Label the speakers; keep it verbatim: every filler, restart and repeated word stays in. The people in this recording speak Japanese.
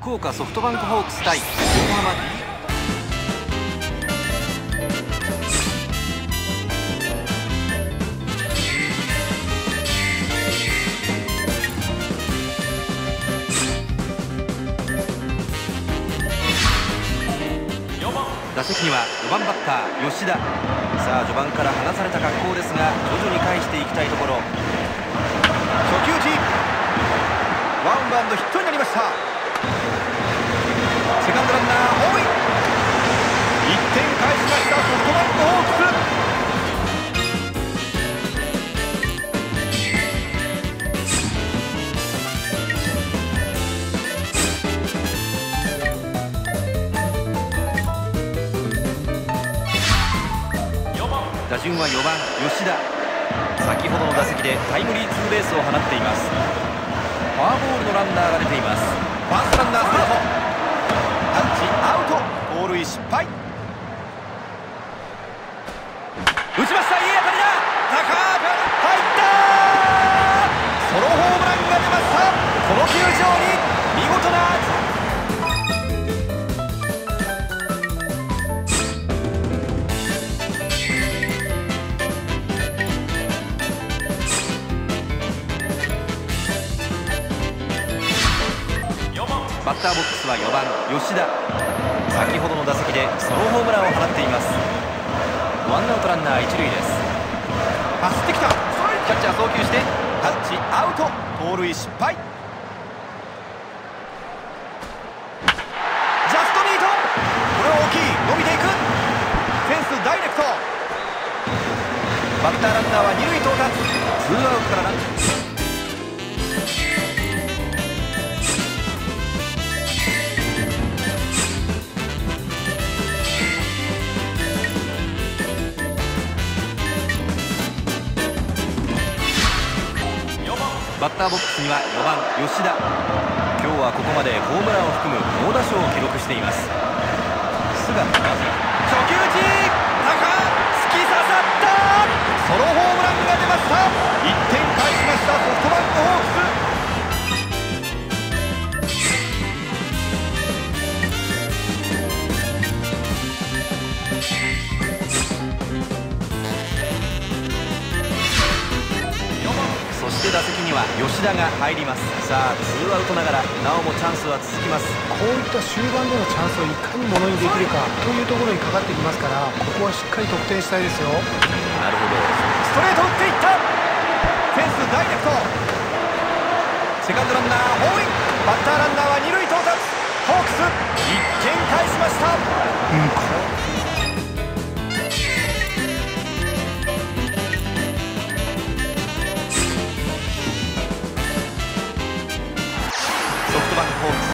Speaker 1: 福岡ソフトバンクホークス対横浜 D。 打席にはよんばんバッター吉田。さあ序盤から離された格好ですが徐々に返していきたいところ。初球打ちワンバウンドヒットになりました。セカンドランナーホームイン。いってん返しましたソフトバンクホークス。打順はよんばん吉田。先ほどの打席でタイムリーツーベースを放っています。フォアボールのランナーが出ています。ファーストランナースタート。タッチアウト。盗塁失敗。打ちました。いい当たりだ。高く入った。ソロホームランが出ました。この球場に見事なバッターボックスはよんばん吉田。先ほどの打席でソロホームランを放っています。ワンアウトランナー一塁です。走ってきた。キャッチャー送球してタッチアウト。盗塁失敗。ジャストミート。これは大きい。伸びていく。フェンスダイレクト。バッターランナーは二塁到達。ツーアウトからランナーバッターボックスにはよんばん吉田。今日はここまでホームランを含む猛打賞を記録しています。菅野、まず初球打ち高突き刺さった。ソロホームランが出ました。いってん返しましたソフトバンクホークス。そして打席には吉田が入ります。さあツーアウトながらなおもチャンスは続きます。
Speaker 2: こういった終盤でのチャンスをいかにものにできるかというところにかかってきますから、ここはしっかり得点したいですよ。
Speaker 1: なるほど。
Speaker 3: ストレート打っていった。フェンスダイレクト。セカンドランナーホームイン。バッターランナーは二塁到達。ホークスいってん返しました。
Speaker 2: うん